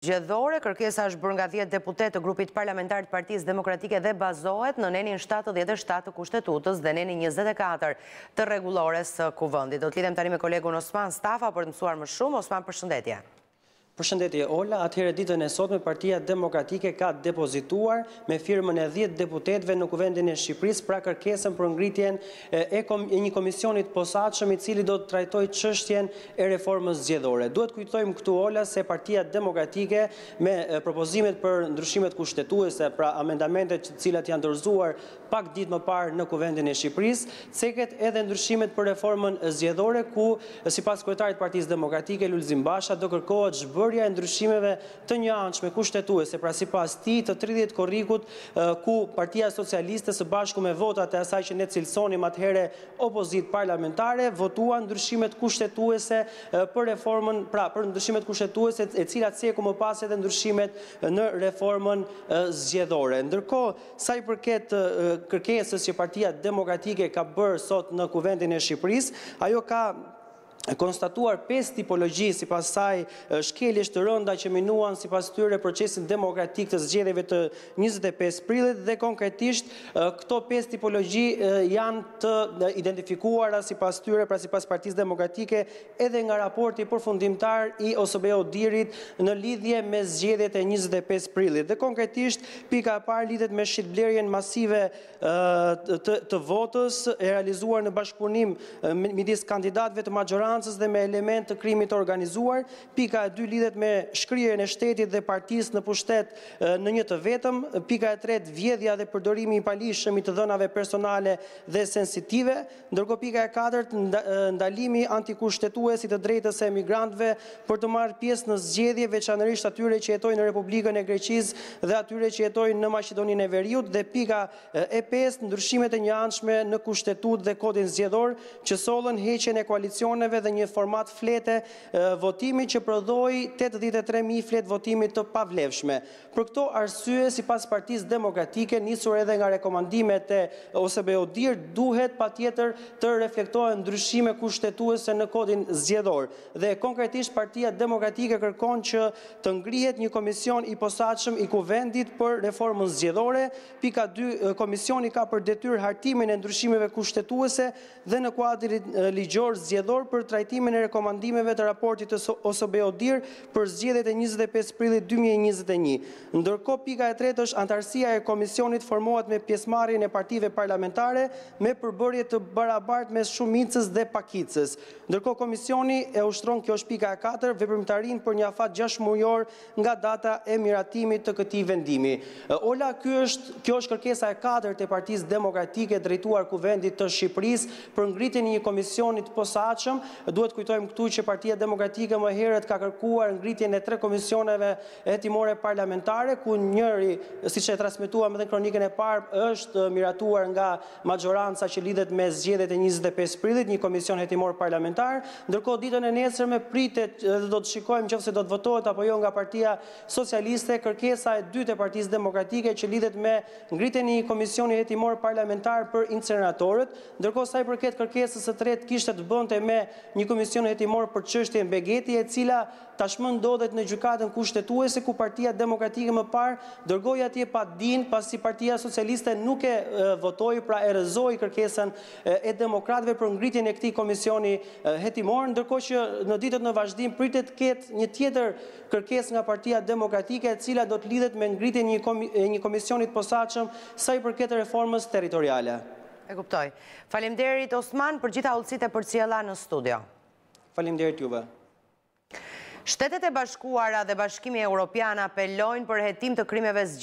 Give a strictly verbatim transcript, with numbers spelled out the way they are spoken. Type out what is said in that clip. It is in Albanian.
Zgjedhore, kërkesa është bërë nga dhjetë deputet të grupit parlamentar të Partisë Demokratike dhe bazohet në nenin shtatëdhjetë e shtatë të Kushtetutës dhe nenin njëzet e katër të rregullores së Kuvendit. Do të lidhem tani me kolegun Osman Stafa për të mësuar më shumë. Osman, përshëndetje. Përshëndetje Ola, atëherë ditën e sotme Partia Demokratike ka depozituar me firmën e dhjetë deputetëve në Kuvendin e Shqipërisë pra kërkesën për ngritjen e një komisioni të posaçëm i cili do të trajtojë çështjen e reformës zgjedhore. Duhet kujtojmë këtu Ola se Partia Demokratike me propozimet për ndryshimet kushtetuese, pra amendamentet të cilat janë dorëzuar pak ditë më parë në Kuvendin e Shqipërisë, ceket edhe ndryshimet për reformën zgjedhore ku sipas kryetarit të Partisë Demokratike Lulzim Basha do kërkohet zhbërja e ndryshimeve të njëanshme kushtetuese, pra sipas tij të tridhjetë korrikut ku Partia Socialiste së bashku me votat e asaj që ne cilësonim atëherë opozitë parlamentare votuan ndryshimet kushtetuese për reformën, pra për ndryshimet kushtetuese e cilat seku më pas edhe ndryshimet në reformën zgjedhore. Ndërkohë, sa i përket kërkesës që Partia Demokratike ka bërë sot në Kuvendin e Shqipërisë, ajo ka konstatuar pesë tipologji sipas saj shkeljesh të rënda që minuan sipas tyre procesin demokratik të zgjedhjeve të njëzet e pesë prillit dhe konkretisht këto pesë tipologji janë të identifikuara sipas tyre, pra sipas Partisë Demokratike edhe nga raporti përfundimtar i O S B Odirit në lidhje me zgjedhjet e njëzet e pesë prillit. Dhe konkretisht pika e parë lidhet me shitblerjen masive të, të votës e realizuar në bashkëpunim midis kandidatëve të majorancës dhe me element të krimit të organizuar. Pika e dy lidhet me shkrirjen e shtetit dhe partisë në pushtet në një të vetëm. Pika e tretë vjedhja dhe përdorimi i palishëm i të dhënave personale dhe sensitive. Ndërkohë pika e katërt ndalimi antikushtetues i të drejtës së emigrantëve për të marrë pjesë në zgjedhje, veçanërisht atyre që jetojnë në Republikën e Greqisë dhe atyre që jetojnë në Maqedoninë e Veriut. Dhe pika e pestë ndryshimet e njëanshme në kushtetutë dhe kodin zgjedhor që sollën heqjen e koalicioneve dhe një format flete votimi që prodhoi tetëdhjetë e tre mijë fletë votimi të pavlefshme. Për këto arsye, sipas Partisë Demokratike, nisur edhe nga rekomandimet e O S B Odir, duhet patjetër të reflektohen ndryshime kushtetuese në kodin zgjedhor. Dhe konkretisht Partia Demokratike kërkon që të ngrihet një komision i posaçëm i Kuvendit për reformën zgjedhore. Pika dy, komisioni ka për detyrë hartimin e ndryshimeve kushtetuese dhe në kuadrin ligjor zgjedhor për trajtimin e rekomandimeve të raportit të O S B Odir për zgjedhjet e njëzet e pesë prillit dy mijë e njëzet e një. Ndërkohë pika e tretë është antarësia e komisionit formohet me pjesëmarrjen e partive parlamentare me përbërje të barabartë mes shumicës dhe pakicës. Ndërkohë komisioni e ushtron, kjo është pika e katër, veprimtarinë për një afat gjashtë mujor nga data e miratimit të këtij vendimi. Ola, ky është kjo është kërkesa e katërt e Partisë Demokratike drejtuar Kuvendit të Shqipërisë për ngritjen e një komisioni të posaçëm. Duhet kujtojmë këtu që Partia Demokratike më herët ka kërkuar ngritjen e tre komisioneve hetimore parlamentare, ku njëri, siç e transmetuam edhe në kronikën e parë, është miratuar nga majoranca që lidhet me zgjedhjet e njëzet e pesë prillit, një komision hetimor parlamentar. Ndërkohë ditën e nesërme pritet dhe do të shikojmë nëse do të votohet apo jo nga Partia Socialiste kërkesa e dytë e Partisë Demokratike që lidhet me ngritjen e një komisioni hetimor parlamentar për inceneratorët. Ndërkohë sa i përket kërkesës së tretë kishte të bënte me një komision hetimor për çështjen Begeti, e cila tashmë ndodhet në gjykatën kushtetuese ku Partia Demokratike më parë dërgoi atje pa dinë, pasi Partia Socialiste nuk e votoi, pra e rrëzoi kërkesën e demokratëve për ngritjen e këtij komisioni hetimor, ndërkohë që në ditët në vazhdim pritet të ketë një tjetër kërkesë nga Partia Demokratike e cila do të lidhet me ngritjen e një komisioni të posaçëm sa i përket reformës territoriale. E kuptoj. Faleminderit Osman për gjitha udhësitë e përcjella në studio. Faleminderit juve. Shtetet e Bashkuara dhe Bashkimi Evropian apelojnë për hetim të krimeve